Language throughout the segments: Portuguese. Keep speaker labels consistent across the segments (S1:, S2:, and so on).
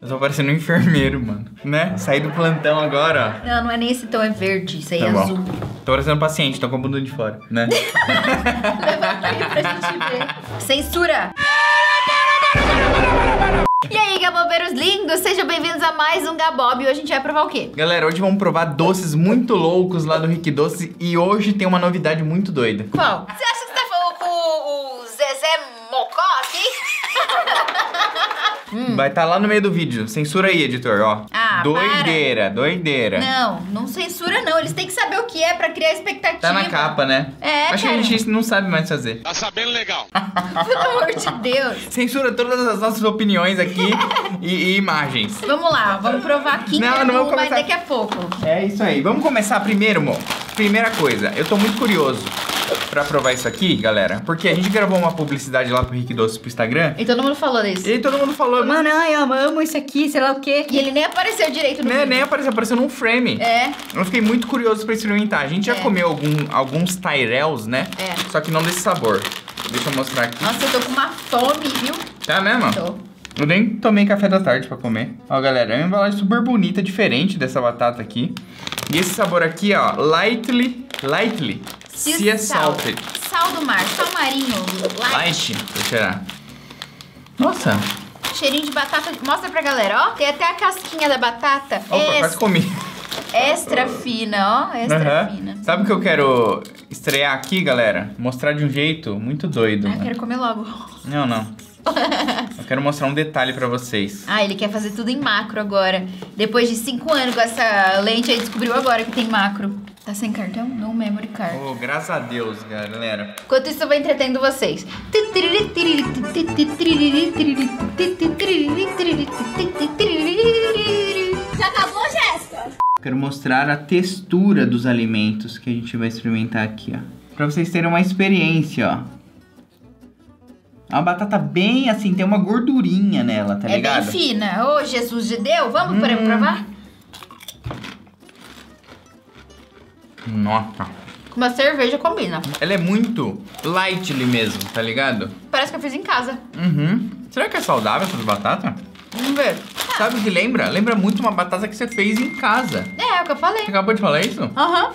S1: Eu tô parecendo um enfermeiro, mano. Né? Saí do plantão agora, ó.
S2: Não, não é nem esse tom, é verde. Isso aí
S1: Tá
S2: é
S1: bom.
S2: azul.
S1: Tô parecendo paciente, tô com a bunda de fora, né?
S2: Levanta aí pra gente ver. Censura! E aí, gabobeiros lindos, sejam bem-vindos a mais um Gabob. E hoje a gente vai provar o quê?
S1: Galera, hoje vamos provar doces muito loucos lá do Rick Doce. E hoje tem uma novidade muito doida.
S2: Qual? Você acha que você tá falando com o Zezé Mocó aqui?
S1: Vai estar lá no meio do vídeo. Censura aí, editor, ó.
S2: Ah,
S1: doideira, doideira.
S2: Não, não censura não. Eles têm que saber o que é pra criar expectativa.
S1: Tá na capa, né?
S2: É,
S1: acho
S2: cara.
S1: que a gente não sabe mais fazer.
S3: Tá sabendo legal.
S2: Pelo amor de Deus.
S1: Censura todas as nossas opiniões aqui e imagens.
S2: Vamos lá, vamos provar Kinder
S1: Não vamos
S2: Bueno, mas
S1: começar.
S2: daqui a pouco.
S1: É isso aí. Vamos começar primeiro, amor. Primeira coisa, eu tô muito curioso pra provar isso aqui, galera. Porque a gente gravou uma publicidade lá pro Rick Doce pro Instagram.
S2: E todo mundo falou disso.
S1: E todo mundo falou, mano,
S2: Ai, eu amo isso aqui, sei lá o quê. E ele nem apareceu direito no vídeo.
S1: nem apareceu num frame.
S2: É.
S1: Eu fiquei muito curioso pra experimentar. A gente já
S2: É.
S1: comeu alguns Tyrells, né?
S2: É.
S1: Só que não desse sabor. Deixa eu mostrar aqui.
S2: Nossa, eu tô com uma fome, viu?
S1: Tá mesmo?
S2: Tô.
S1: Eu nem tomei café da tarde pra comer. Ó, galera, é uma embalagem super bonita, diferente dessa batata aqui. E esse sabor aqui, ó, Lightly Sea Salted.
S2: Sal do mar, sal marinho,
S1: Light. Deixa eu tirar. Nossa.
S2: Cheirinho de batata. Mostra pra galera, ó. Tem até a casquinha da batata.
S1: Opa, quase comi.
S2: Extra fina, ó. Extra
S1: Aham.
S2: fina.
S1: Sabe o que eu quero estrear aqui, galera? Mostrar de um jeito muito doido.
S2: Ah, eu
S1: mano.
S2: quero comer logo.
S1: Não. Eu quero mostrar um detalhe pra vocês.
S2: Ah, ele quer fazer tudo em macro agora. Depois de 5 anos com essa lente aí, descobriu agora que tem macro. Tá sem cartão? No memory card.
S1: Oh, graças a Deus, galera.
S2: Enquanto isso, eu vou entretendo vocês.
S4: Já acabou, Jéssica?
S1: Quero mostrar a textura dos alimentos que a gente vai experimentar aqui, ó. Pra vocês terem uma experiência, ó. É uma batata bem assim, tem uma gordurinha nela, tá
S2: É
S1: ligado?
S2: bem fina. Ô, Jesus de Deus, vamos para provar?
S1: Nossa.
S2: Com uma cerveja combina.
S1: Ela é muito lightly mesmo, tá ligado?
S2: Parece que eu fiz em casa.
S1: Uhum. Será que é saudável essa batata?
S2: Vamos ver.
S1: Sabe o que lembra? Lembra muito uma batata que você fez em casa.
S2: É o que eu falei.
S1: Você acabou de falar isso?
S2: Aham.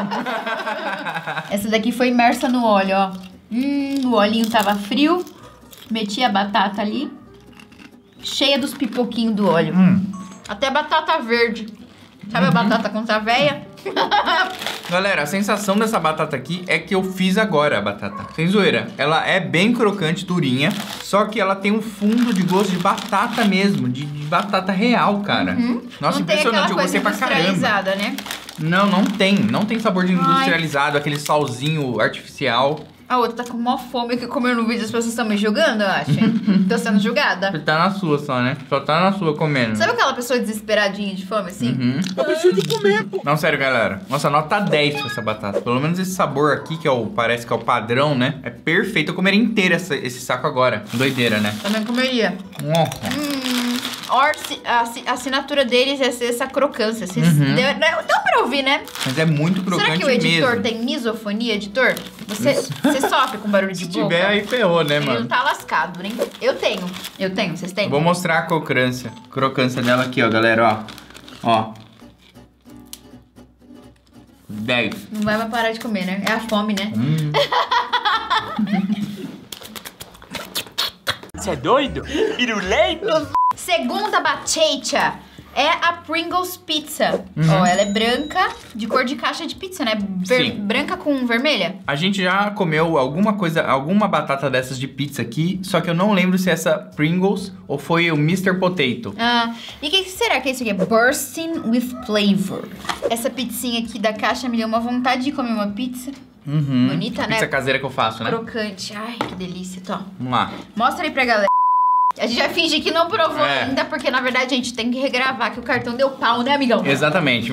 S2: Essa daqui foi imersa no óleo, ó. O olhinho tava frio. Meti a batata ali. Cheia dos pipoquinhos do óleo. Até batata verde. Sabe a batata quando tá velha?
S1: Galera, a sensação dessa batata aqui é que eu fiz agora a batata. Sem zoeira. Ela é bem crocante, durinha. Só que ela tem um fundo de gosto de batata mesmo. De batata real, cara. Nossa,
S2: Não tem
S1: impressionante.
S2: aquela
S1: Eu
S2: coisa
S1: gostei pra caramba.
S2: industrializada, né?
S1: Não tem. Não tem sabor de industrializado, aquele salzinho artificial.
S2: A outra tá com mó fome que comeu no vídeo. As pessoas estão me julgando, eu acho. Tô sendo julgada.
S1: Você tá na sua só, né? Só tá na sua comendo.
S2: Sabe aquela pessoa desesperadinha de fome, assim?
S1: Eu preciso comer, pô. Não, sério, galera. Nossa, nota 10 pra essa batata. Pelo menos esse sabor aqui, que é parece que é o padrão, né? É perfeito. Eu comeria inteiro esse saco agora. Doideira, né?
S2: Também comeria.
S1: Nossa.
S2: A assinatura deles é ser essa crocância. Deu pra ouvir, né?
S1: Mas é muito crocante
S2: Será que o editor
S1: mesmo.
S2: tem misofonia, editor? Você sofre com barulho de
S1: Se
S2: boca?
S1: tiver, aí ferrou, né,
S2: Ele não
S1: mano?
S2: tá lascado, né? Eu tenho, vocês têm?
S1: Vou mostrar a crocância dela aqui, ó, galera, ó. 10.
S2: Não vai mais parar de comer, né? É a fome, né?
S3: Você é doido? Pirulei?
S2: Segunda bachecha é a Pringles Pizza. Ó, ela é branca, de cor de caixa de pizza, né?
S1: Sim.
S2: Branca com vermelha.
S1: A gente já comeu alguma batata dessas de pizza aqui, só que eu não lembro se é essa Pringles ou foi o Mr. Potato.
S2: Ah, e o que será que é isso aqui? Bursting with flavor. Essa pizzinha aqui da caixa me deu uma vontade de comer uma pizza. Bonita, né?
S1: Pizza caseira que eu faço, né?
S2: Crocante. Ai, que delícia. Tó.
S1: Vamos lá.
S2: Mostra aí pra galera. A gente vai fingir que não provou
S1: É.
S2: ainda, porque na verdade a gente tem que regravar, que o cartão deu pau, né, amigão?
S1: Exatamente.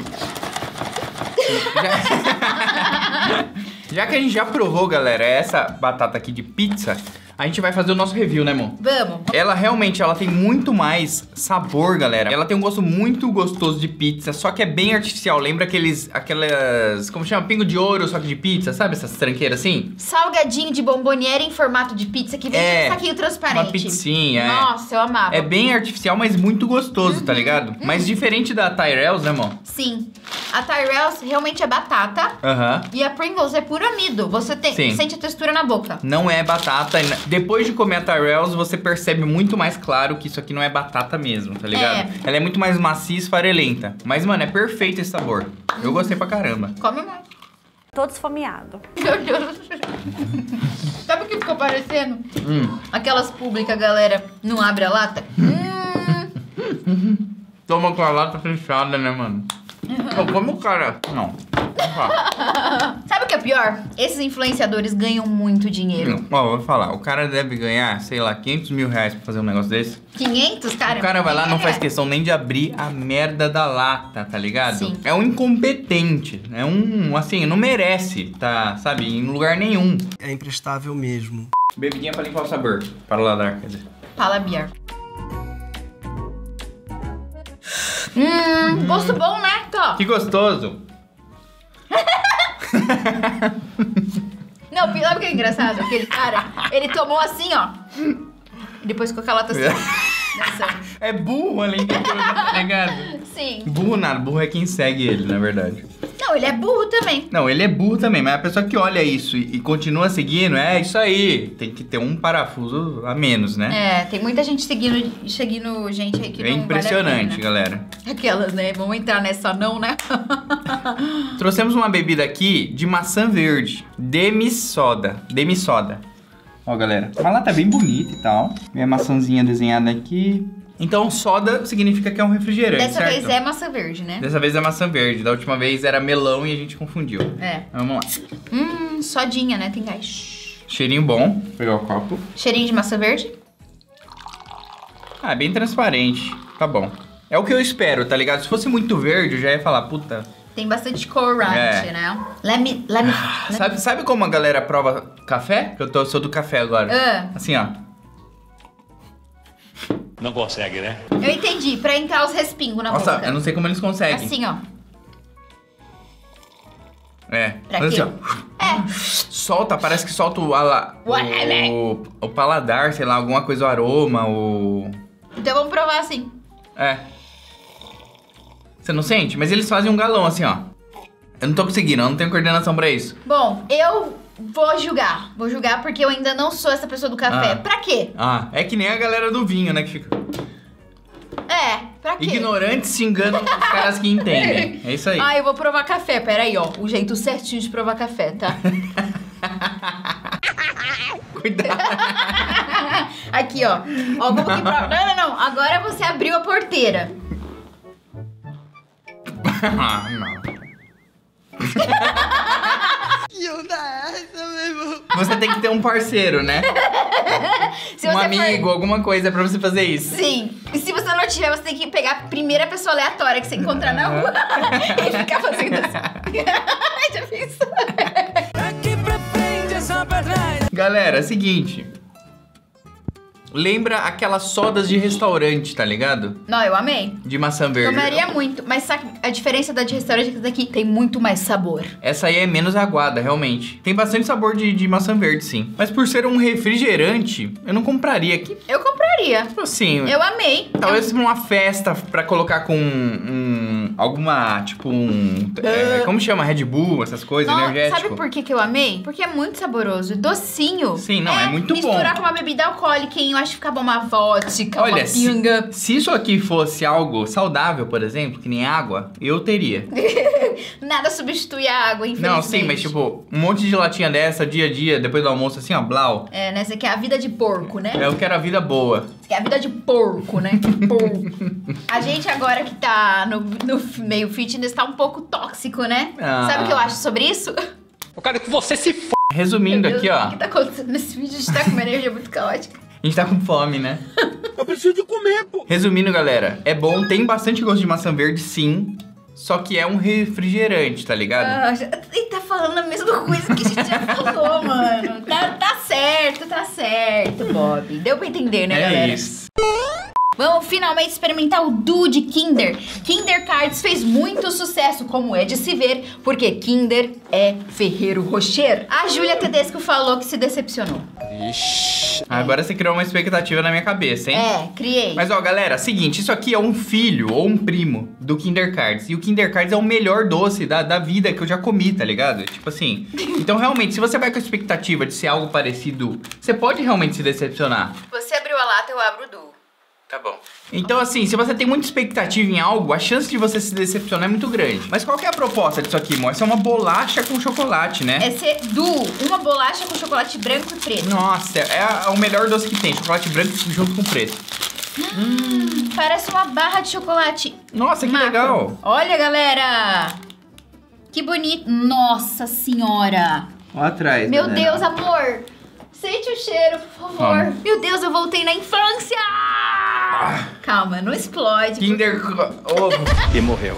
S1: Já que a gente já provou, galera, essa batata aqui de pizza, A gente vai fazer o nosso review, né, amor?
S2: Vamos.
S1: Ela realmente, ela tem muito mais sabor, galera. Ela tem um gosto muito gostoso de pizza, só que é bem artificial. Lembra aquelas, como chama? Pingo de ouro, só que de pizza, sabe? Essas tranqueiras assim?
S2: Salgadinho de bomboniere em formato de pizza que vem de um saquinho transparente.
S1: Uma pizzinha,
S2: Nossa, eu amava.
S1: É bem artificial, mas muito gostoso, tá ligado? Mas diferente da Tyrell's, né, amor?
S2: Sim. A Tyrell's realmente é batata. E a Pringles é puro amido. Você sente a textura na boca.
S1: Não é batata. Depois de comer a Tyrell's, você percebe muito mais claro que isso aqui não é batata mesmo, tá ligado? Ela é muito mais macia e esfarelenta. Mas, mano, é perfeito esse sabor. Eu gostei pra caramba.
S2: Come mais.
S5: Todo esfomeado.
S2: Meu Deus. Sabe o que ficou parecendo? Aquelas públicas, galera, não abre a lata?
S1: Toma com a lata fechada, né, mano? Não, como o cara... Não.
S2: Sabe o que é pior? Esses influenciadores ganham muito dinheiro.
S1: Ó, vou falar. O cara deve ganhar, sei lá, 500 mil reais pra fazer um negócio desse.
S2: 500, cara?
S1: O cara vai lá, não faz questão nem de abrir a merda da lata, tá ligado?
S2: Sim.
S1: É um incompetente. É um, assim, não merece, tá, sabe, em lugar nenhum.
S6: É imprestável mesmo.
S1: Bebidinha pra limpar o sabor. Para o ladar, quer dizer.
S2: Palabiar. Gosto bom, né? Tó.
S1: Que gostoso.
S2: Não, sabe o que é engraçado? Aquele cara, ele tomou assim, ó. E depois ficou com a lata assim.
S1: É burro além de tudo, tá ligado?
S2: Sim.
S1: Burro nada, burro é quem segue ele, na verdade.
S2: Não, ele é burro também.
S1: Não, ele é burro também, mas a pessoa que olha isso e continua seguindo, é isso aí. Tem que ter um parafuso a menos, né?
S2: É, tem muita gente seguindo gente aí que não
S1: impressionante,
S2: vale a pena.
S1: Galera.
S2: Aquelas, né? Vamos entrar nessa não, né?
S1: Trouxemos uma bebida aqui de maçã verde. Demi-soda. Ó, galera. A lata é bem bonita e tal. Minha maçãzinha desenhada aqui. Então, soda significa que é um refrigerante,
S2: Dessa
S1: certo?
S2: vez é maçã verde, né?
S1: Dessa vez é maçã verde. Da última vez era melão e a gente confundiu.
S2: É.
S1: Vamos lá.
S2: Sodinha, né? Tem gás.
S1: Cheirinho bom. Vou pegar o copo.
S2: Cheirinho de maçã verde?
S1: Ah, é bem transparente. Tá bom. É o que eu espero, tá ligado? Se fosse muito verde, eu já ia falar, puta...
S2: Tem bastante corante, né?
S1: Sabe como a galera prova café? Que eu sou do café agora. Assim, ó.
S3: Não consegue, né?
S2: Eu entendi, pra entrar os respingos na
S1: Nossa,
S2: boca.
S1: eu não sei como eles conseguem.
S2: Assim, ó.
S1: É.
S2: Pra
S1: Mas
S2: quê?
S1: assim, ó. Solta, parece que solta o paladar, sei lá, alguma coisa, o aroma, o...
S2: Então vamos provar assim.
S1: É. Você não sente? Mas eles fazem um galão assim, ó. Eu não tô conseguindo, eu não tenho coordenação pra isso.
S2: Bom, eu vou julgar. Vou julgar porque eu ainda não sou essa pessoa do café. Pra quê?
S1: Ah, é que nem a galera do vinho, né, que fica...
S2: Pra quê?
S1: Ignorantes se enganam os caras que entendem. É isso aí.
S2: Ah, eu vou provar café. Pera aí, ó. O jeito certinho de provar café, tá?
S1: Cuidado.
S2: Aqui, ó. Ó, como que prova? Não. Agora você abriu a porteira.
S1: Ah, não.
S6: Que onda é essa, meu irmão?
S1: Você tem que ter um parceiro, né?
S2: Se
S1: Um
S2: você
S1: amigo, alguma coisa pra você fazer isso.
S2: Sim. E se você não tiver, você tem que pegar a primeira pessoa aleatória que você encontrar na rua e ficar fazendo assim. Já pensou?
S1: Galera, é o seguinte. Lembra aquelas sodas de restaurante, tá ligado?
S2: Não, eu amei.
S1: De maçã verde.
S2: Tomaria muito, mas sabe, a diferença da de restaurante é que essa daqui tem muito mais sabor.
S1: Essa aí é menos aguada, realmente. Tem bastante sabor de maçã verde, sim. Mas por ser um refrigerante, eu não compraria aqui.
S2: Eu compraria.
S1: Assim,
S2: Eu amei.
S1: talvez uma festa pra colocar com alguma, tipo como chama? Red Bull, essas coisas,
S2: Não,
S1: energético.
S2: sabe por que eu amei? Porque é muito saboroso. Docinho.
S1: Sim, não, é muito bom.
S2: Misturar com uma bebida alcoólica, hein? Eu acho que fica bom uma vodka,
S1: Olha,
S2: uma pinga.
S1: se isso aqui fosse algo saudável, por exemplo, que nem água, eu teria.
S2: Nada substitui a água, infelizmente.
S1: Não, sim, mas tipo, um monte de latinha dessa, dia a dia, depois do almoço, assim, ó, blau.
S2: É, né? Você quer a vida de porco, né?
S1: Eu quero a vida boa.
S2: Você quer a vida de porco, né? Porco. A gente agora que tá no meio fitness tá um pouco tóxico, né?
S1: Ah.
S2: Sabe o que eu acho sobre isso?
S3: Eu quero que você se f...
S1: Resumindo aqui, ó.
S2: O que tá acontecendo nesse vídeo? A gente tá com uma energia muito caótica.
S1: A gente tá com fome, né?
S6: Eu preciso de comer, pô.
S1: Resumindo, galera, é bom, tem bastante gosto de maçã verde, sim. só que é um refrigerante, tá ligado?
S2: Ele tá falando a mesma coisa que a gente já falou, mano. Tá certo, Bob. Deu pra entender, né, galera?
S1: É isso.
S2: Vamos finalmente experimentar o Duo de Kinder. Kinder Cards fez muito sucesso, como é de se ver, porque Kinder é Ferreiro Rocher. A Júlia Tedesco falou que se decepcionou.
S3: Ixi.
S1: Agora você criou uma expectativa na minha cabeça, hein?
S2: Criei.
S1: Mas ó, galera, seguinte, isso aqui é um filho ou um primo do Kinder Cards. E o Kinder Cards é o melhor doce da vida que eu já comi, tá ligado? Tipo assim. Então, realmente, se você vai com a expectativa de ser algo parecido, você pode realmente se decepcionar.
S2: Você abriu a lata, eu abro o Duo.
S1: Tá bom. Então, assim, se você tem muita expectativa em algo, a chance de você se decepcionar é muito grande. Mas qual que é a proposta disso aqui, amor? Essa é uma bolacha com chocolate, né?
S2: Esse é Duo, uma bolacha com chocolate branco e preto.
S1: Nossa, é o melhor doce que tem. Chocolate branco junto com preto.
S2: Parece uma barra de chocolate.
S1: Nossa, que
S2: macro.
S1: legal.
S2: Olha, galera. Que bonito. Nossa senhora.
S1: Ó atrás,
S2: Meu
S1: galera.
S2: Deus, amor. Sente o cheiro, por favor.
S1: Vamos.
S2: Meu Deus, eu voltei na infância. Calma, não explode.
S1: Kinder Ovo.
S3: E morreu.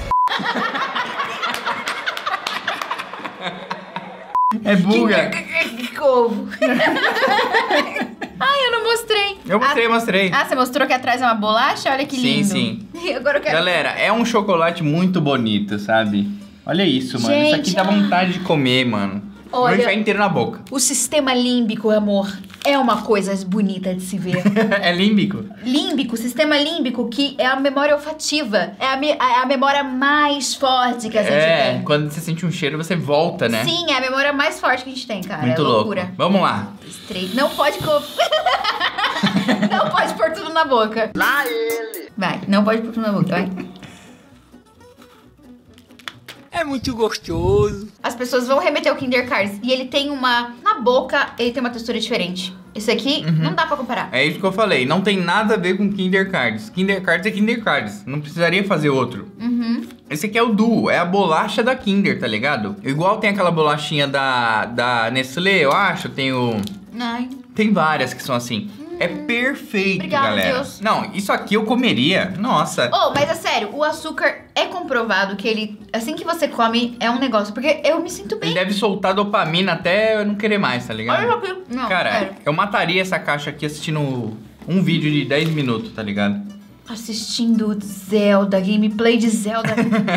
S1: É buga.
S2: Ovo. Ai, eu não mostrei.
S1: Eu mostrei.
S2: Ah, você mostrou que atrás é uma bolacha? Olha que lindo.
S1: Sim.
S2: Agora eu quero...
S1: Galera, é um chocolate muito bonito, sabe? Olha isso, mano. Isso aqui
S2: Gente,
S1: dá vontade de comer, mano.
S2: Olha-
S1: Vai enfiar inteiro na boca.
S2: O sistema límbico, amor, é uma coisa bonita de se ver.
S1: É límbico.
S2: Límbico, sistema límbico, que é a memória olfativa. É a memória mais forte que a gente tem.
S1: Quando você sente um cheiro, você volta, né?
S2: Sim, é a memória mais forte que a gente tem, cara.
S1: Muito
S2: é
S1: louco.
S2: loucura.
S1: Vamos lá.
S2: Não pode Não pode pôr tudo na boca.
S6: Lá ele.
S2: Vai, não pode pôr tudo na boca, vai.
S3: É muito gostoso.
S2: As pessoas vão remeter o Kinder Cards e ele tem uma... Na boca, ele tem uma textura diferente. Esse aqui, não dá pra comparar.
S1: É isso que eu falei. Não tem nada a ver com Kinder Cards. Kinder Cards é Kinder Cards. Não precisaria fazer outro. Esse aqui é o Duo. É a bolacha da Kinder, tá ligado? Igual tem aquela bolachinha da Nestlé, eu acho.
S2: Ai.
S1: Tem várias que são assim. É perfeito,
S2: Obrigada,
S1: galera.
S2: Deus.
S1: Não, isso aqui eu comeria. Nossa.
S2: Oh, mas é sério, o açúcar é comprovado que ele, assim que você come, é um negócio. Porque eu me sinto bem.
S1: Ele deve soltar dopamina até eu não querer mais, tá ligado?
S2: Olha aqui. Não,
S1: Cara,
S2: sério.
S1: eu mataria essa caixa aqui assistindo um vídeo de 10 minutos, tá ligado?
S2: Assistindo Zelda, gameplay de Zelda.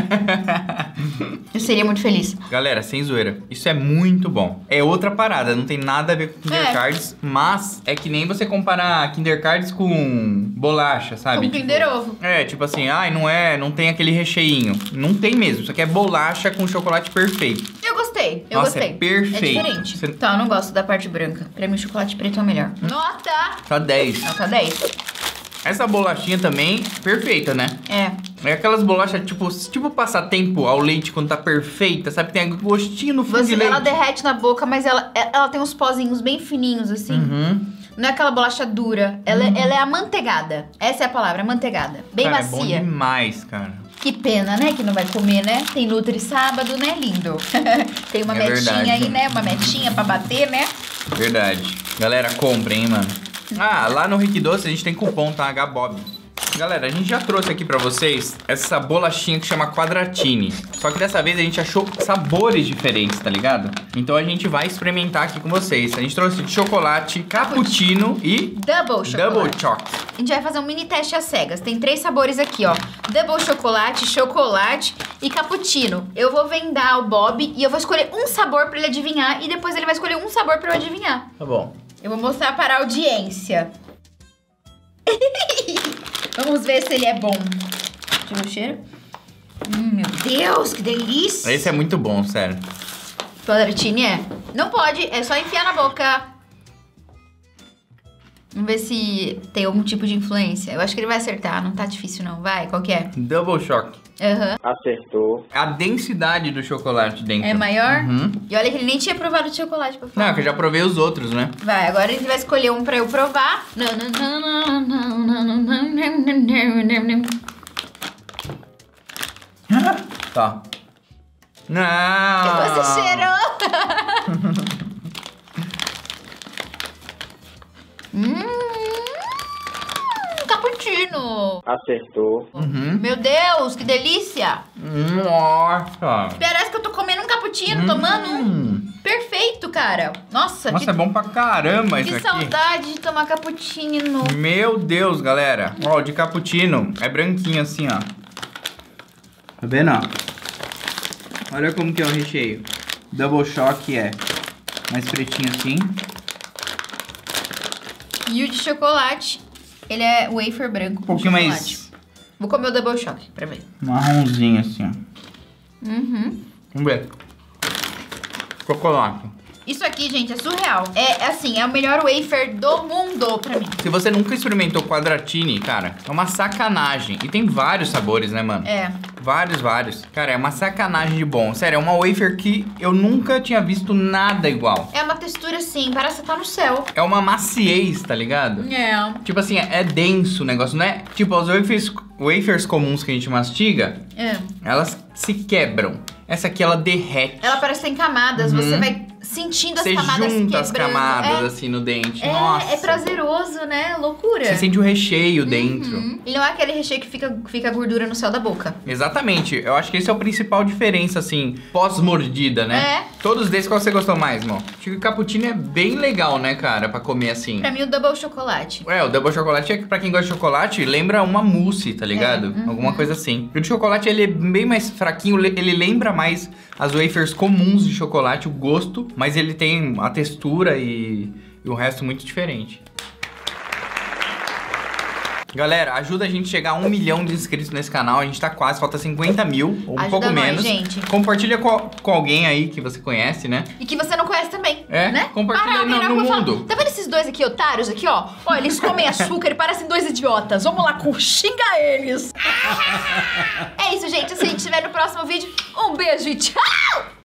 S2: Eu seria muito feliz.
S1: Galera, sem zoeira, isso é muito bom. É outra parada, não tem nada a ver com Kinder
S2: É.
S1: Cards, mas é que nem você comparar Kinder Cards com bolacha, sabe?
S2: Com Kinder Ovo.
S1: É, tipo assim, não tem aquele recheinho. Não tem mesmo, isso aqui é bolacha com chocolate perfeito.
S2: Eu gostei, eu
S1: Nossa,
S2: gostei.
S1: é perfeito.
S2: É diferente.
S1: Você-
S2: Então, eu não gosto da parte branca. Pra mim, o chocolate preto é o melhor. Nota!
S1: Tá 10.
S2: Nota 10.
S1: Essa bolachinha também, perfeita, né?
S2: É.
S1: É aquelas bolachas, tipo passatempo ao leite quando tá perfeita, sabe? Tem gostinho no fundo de leite.
S2: Ela derrete na boca, mas ela tem uns pozinhos bem fininhos, assim. Não é aquela bolacha dura. Ela é amanteigada. Essa é a palavra, amanteigada. Bem
S1: Cara, é bom
S2: macia.
S1: demais, cara.
S2: Que pena, né? Que não vai comer, né? Tem Nutri sábado, né, lindo? Tem uma
S1: É
S2: metinha
S1: verdade.
S2: aí, né? Uma metinha pra bater, né?
S1: Verdade. Galera, comprem, hein, mano. Ah, lá no Rick Doce a gente tem cupom, tá? HBOB. Galera, a gente já trouxe aqui pra vocês essa bolachinha que chama Quadratini. Só que dessa vez a gente achou sabores diferentes, tá ligado? Então a gente vai experimentar aqui com vocês. A gente trouxe de chocolate, cappuccino e
S2: Double chocolate.
S1: double choc.
S2: A gente vai fazer um mini teste às cegas. Tem 3 sabores aqui, ó. Double chocolate, chocolate e cappuccino. Eu vou vendar o Bob e eu vou escolher um sabor pra ele adivinhar. E depois ele vai escolher um sabor pra eu adivinhar.
S1: Tá bom.
S2: Eu vou mostrar para a audiência. Vamos ver se ele é bom. Deixa eu ver o cheiro. Meu Deus, que delícia.
S1: Esse é muito bom, sério.
S2: Quadratini é? Não pode, é só enfiar na boca. Vamos ver se tem algum tipo de influência. Eu acho que ele vai acertar, não tá difícil não. Vai, qual que é?
S1: Double choc.
S2: Aham.
S7: Acertou.
S1: A densidade do chocolate dentro.
S2: É maior?
S1: Uhum.
S2: E olha que ele nem tinha provado de chocolate pra falar.
S1: Não, que eu já provei os outros, né?
S2: Vai, agora ele vai escolher um pra eu provar.
S1: Tá. Não!
S2: Que você cheirou? Cappuccino. cappuccino.
S3: Acertou.
S2: Meu Deus, que delícia.
S1: Nossa.
S2: Parece que eu tô comendo um cappuccino, tomando um. Perfeito, cara. Nossa,
S1: Nossa, é bom pra caramba isso
S2: que
S1: aqui.
S2: saudade de tomar cappuccino.
S1: Meu Deus, galera. Ó, o de cappuccino é branquinho assim, ó. Tá vendo, ó? Olha como que é o recheio. Double Choque é mais pretinho assim.
S2: E o de chocolate, ele é wafer branco.
S1: Um pouquinho
S2: com chocolate.
S1: mais
S2: Vou comer o double choque pra ver.
S1: marronzinho assim, ó. Vamos ver. Chocolate.
S2: Isso aqui, gente, é surreal. É assim, é o melhor wafer do mundo pra mim.
S1: Se você nunca experimentou Quadratini, cara, é uma sacanagem. E tem vários sabores, né, mano?
S2: É.
S1: Vários. Cara, é uma sacanagem de bom. Sério, é uma wafer que eu nunca tinha visto nada igual.
S2: É uma textura assim, parece que tá no céu.
S1: É uma maciez, tá ligado?
S2: É.
S1: Tipo assim, é denso o negócio, não é? Tipo, as wafers comuns que a gente mastiga, elas se quebram. Essa aqui, ela derrete.
S2: Ela parece ter camadas, você vai sentindo as
S1: Você
S2: camadas quebrando.
S1: junta as camadas assim no dente. Nossa.
S2: É prazeroso, né? Loucura.
S1: Você sente o recheio dentro.
S2: E não é aquele recheio que fica gordura no céu da boca.
S1: Exatamente. Eu acho que esse é o principal diferença, assim, pós-mordida, né? Todos desses, qual você gostou mais, irmão? Acho que o cappuccino é bem legal, né, cara? Pra comer assim.
S2: Pra mim, o double chocolate.
S1: O double chocolate é que pra quem gosta de chocolate, lembra uma mousse, tá ligado? Alguma coisa assim. O de chocolate, ele é bem mais fraquinho, ele lembra mais as wafers comuns de chocolate, o gosto, mas ele tem a textura e o resto muito diferente. Galera, ajuda a gente a chegar a 1 milhão de inscritos nesse canal. A gente tá quase, falta 50 mil, ou um pouco menos.
S2: Gente.
S1: Compartilha com alguém aí que você conhece, né?
S2: E que você não conhece também,
S1: É,
S2: né?
S1: compartilha
S2: alguém na
S1: no
S2: rua e fala,
S1: mundo.
S2: tá vendo esses dois aqui, otários aqui, ó? Ó, eles comem açúcar e parecem dois idiotas. Vamos lá, xinga eles. É isso, gente. Se a gente estiver no próximo vídeo, um beijo e tchau!